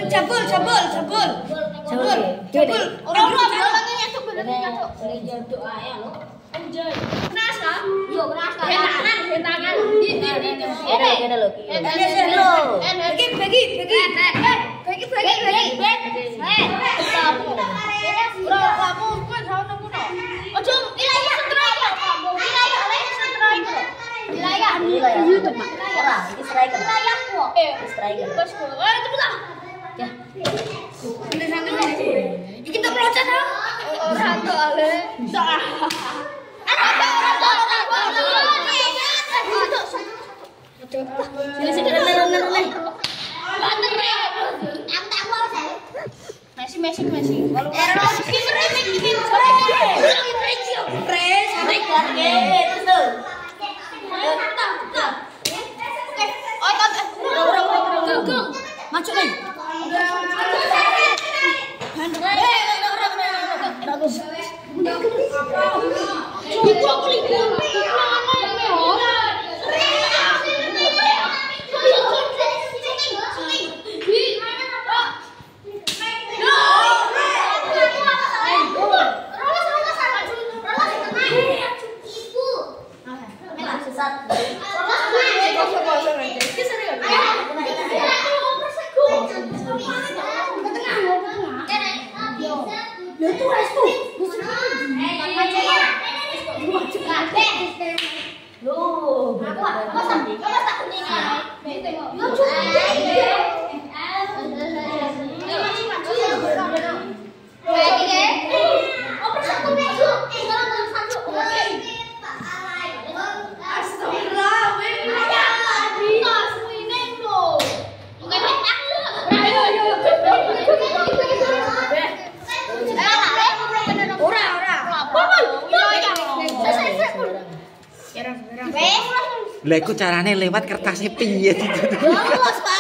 Cabul. Orang nyatu bener. Doa ya lo. Anjay. Keras kan? Yo keras kan. Tangan. Ini lo. Bagi. YouTube Mak. Ora, iki striker. Wilayahku. Striker. Bos, cepet. Ya. Iki tak pelocet ha. Ora to ale. Messi. Maju nih. Lah iku carane lewat kertasnya piye?